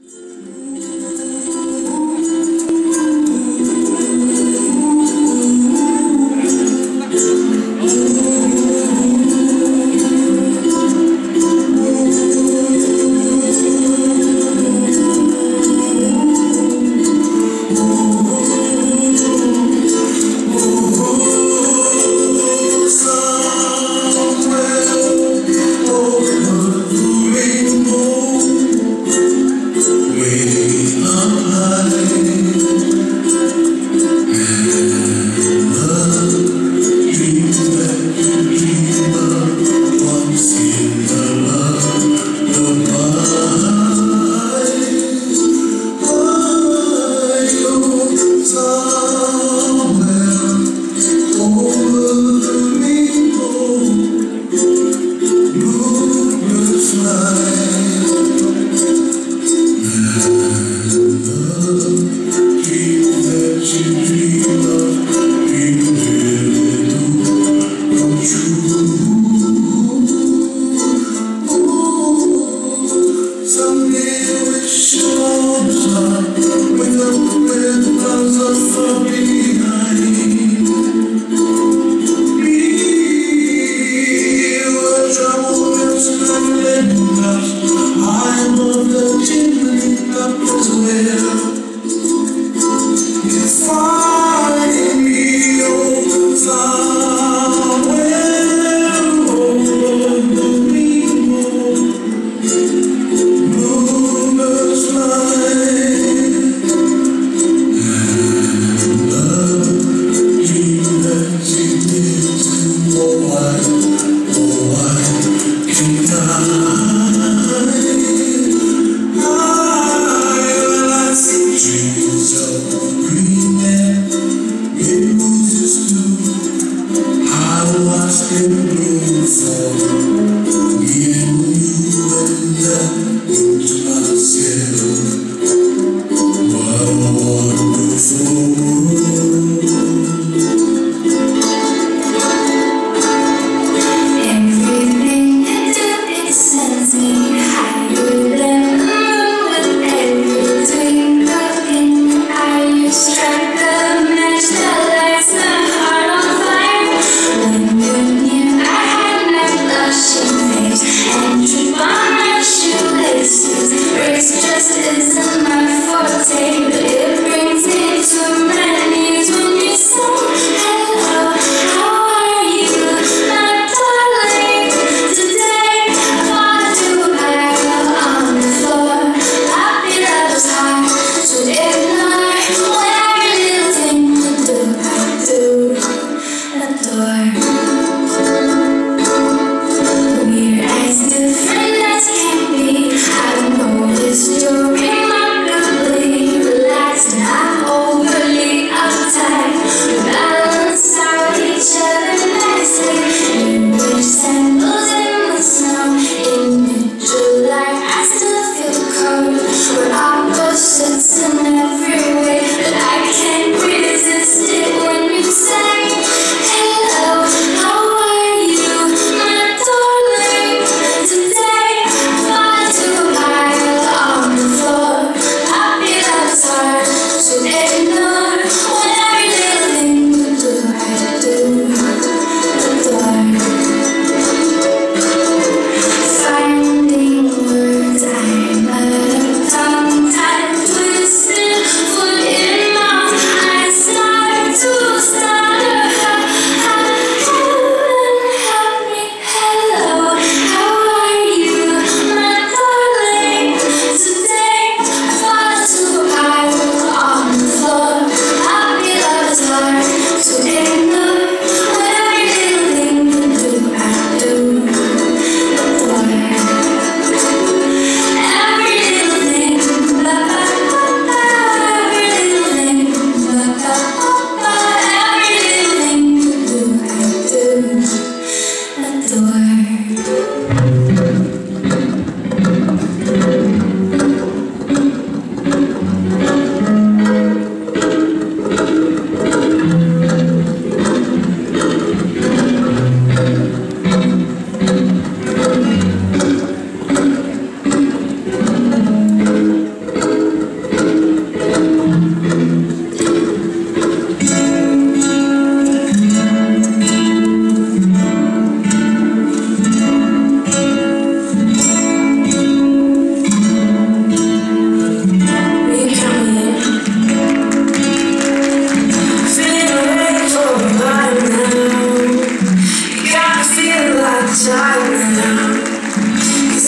Today I thought I'd do back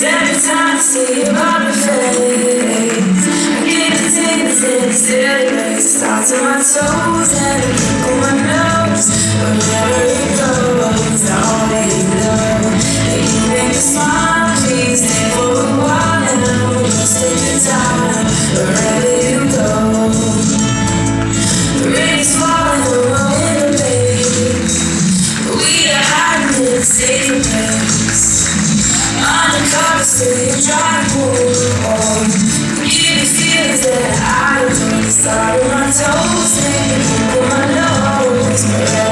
every time I see your lovely face, I get the tingles in the city, makes it start to my toes and I keep on my nose. Wherever you go, it's all that you know. And you make me smile, please stay for a while, and I know you'll stick the time wherever you go. The rain is falling, the wind waves, but we are hiding in a safer place. Undercover, still you try to pull on. You give me feelings that I don't know. Start on my toes, and you keep on my nose.